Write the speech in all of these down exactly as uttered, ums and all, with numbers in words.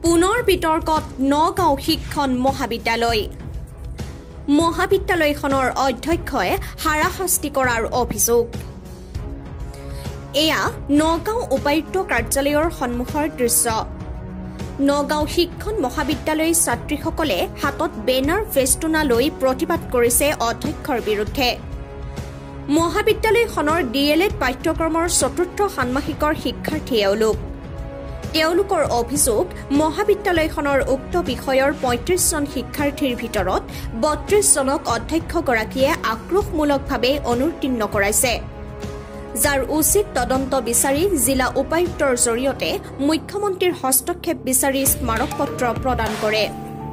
পুনৰ বিতৰ্কত নগাঁও শিক্ষণ মহাবিদ্যালয় মহাবিদ্যালয়খনৰ অধ্যক্ষই হাৰাশাস্তি কৰাৰ অভিযোগ এয়া নগাঁও উপায়ুক্ত কাৰ্যালয়ৰ সন্মুখৰ দৃশ্য নগাঁও শিক্ষণ মহাবিদ্যালয়ৰ ছাত্ৰীসকলে হাতত বেনাৰ ফেস্টুনা লৈ প্ৰতিবাদ কৰিছে অধ্যক্ষৰ বিৰুদ্ধে মহাবিদ্যালয়খনৰ ডিএলএড পাঠ্যক্ৰমৰ চতুৰ্থ ষান্মাসিকৰ শিক্ষাৰ্থী এওঁলোক তেওঁলোকৰ অভিযোগ মহাবিদ্যালয়খনৰ উক্ত বিষয়ৰ পঁয়ত্ৰিশ জন শিক্ষাৰ্থীৰ ভিতৰত বত্ৰিশ জনক অধ্যক্ষগৰাকীয়ে আক্ৰোশমূলকভাৱে অনুত্তীৰ্ণ কৰাইছে যাৰ উচিত তদন্ত বিচাৰি জিলা উপায়ুক্তৰ জৰিয়তে মুখ্যমন্ত্ৰীৰ হস্তক্ষেপ বিচাৰি স্মাৰক পত্ৰ প্ৰদান কৰে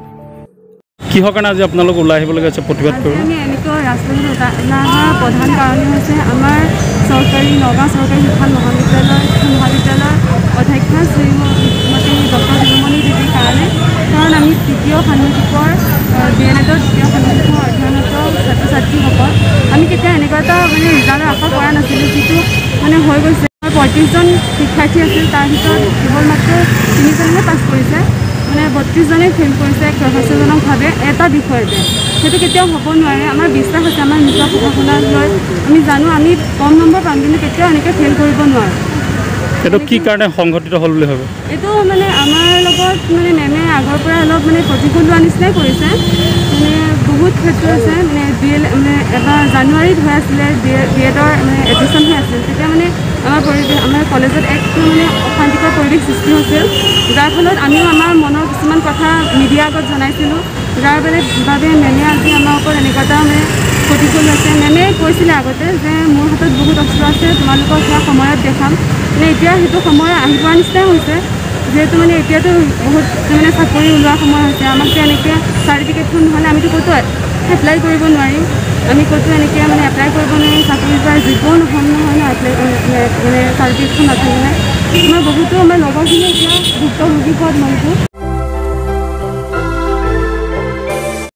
কিহৰ কাৰণে আজি আপোনালোক ওলাই আহিব লগা আছে প্ৰতিবাদ কৰিব আমি এনেকৈ ৰাজপথত ওলাই প্ৰধান কাৰণেই হৈছে আমাৰ চৰকাৰী নগাঁও চৰকাৰী শিক্ষণ মহাবিদ্যালয় মহাবিদ্যালয়ৰ অধ্যক্ষ শ্ৰীমতী ডক্টৰ হিমমণি দেৱীৰ কাৰণে কাৰণ আমি তৃতীয় ষান্মাসিকৰ ডি এল এডৰ তৃতীয় ষান্মাসিকৰ অধ্যয়নৰত ছাত্ৰ ছাত্ৰীসকল আমি কেতিয়া এনেকুৱা এটা মানে ৰিজাল্টৰ আশা কৰা নাছিলোঁ যিটো মানে হৈ গৈছে পঁয়ত্ৰিছজন শিক্ষাৰ্থী আছিল তাৰ ভিতৰত কেৱল মাত্ৰ তিনিজনেহে পাছ কৰিছে মানে বত্ৰিছজনে ফেইল কৰিছে ৰহস্যজনকভাৱে এটা বিষয়তে সেইটো কেতিয়াও হ'ব নোৱাৰে আমাৰ বিশ্বাস আছে আমাৰ নিজৰ পঢ়া শুনাক লৈ আমি জানো আমি কম নম্বৰ পাম কিন্তু কেতিয়াও এনেকৈ ফেইল কৰিব নোৱাৰোঁ এইটো কি কাৰণে সংঘটিত হ'ল বুলি ভাবে এইটো মানে আমাৰ লগত মানে মেমে আগৰ পৰা অলপ মানে প্ৰতিকূল লোৱা নিচিনাই কৰিছে মানে বহুত ক্ষেত্ৰ আছে মানে বি এল মানে এবাৰ জানুৱাৰীত হৈ আছিলে বি বি এডৰ মানে এডমিশ্যন হৈ আছিল তেতিয়া মানে আমাৰ পৰিৱেশ আমাৰ কলেজত এক মানে অশান্তিকৰ পৰিৱেশ সৃষ্টি হৈছিল যাৰ ফলত আমিও আমাৰ মনৰ কিছুমান কথা মিডিয়াৰ আগত জনাইছিলোঁ যাৰ বাবে বাবে মেমে আজি আমাৰ ওপৰত এনেকুৱা এটা মানে প্ৰতিকূল হৈছে মেমে কৈছিলে আগতে যে মোৰ হাতত বহুত অস্ত্ৰ আছে তোমালোকক সেয়া সময়ত দেখাম মানে এতিয়া সেইটো সময় আহি পোৱাৰ নিচিনাই হৈছে যিহেতু মানে এতিয়াতো বহুত মানে চাকৰি ওলোৱাৰ সময় হৈছে আমাকতো এনেকৈ চাৰ্টিফিকেটখন নহ'লে আমিতো ক'তো এপ্লাই কৰিব নোৱাৰিম আমি ক'তো এনেকৈ মানে এপ্লাই কৰিব নোৱাৰিম চাকৰি পোৱাৰ যোগ্যও নহ'ম নহয় ন এপ্লাই মানে চাৰ্টিফিকেটখন নাথাকিলে আমাৰ বহুতো আমাৰ লগৰখিনি এতিয়া ভুক্তভোগী হোৱাত মনটো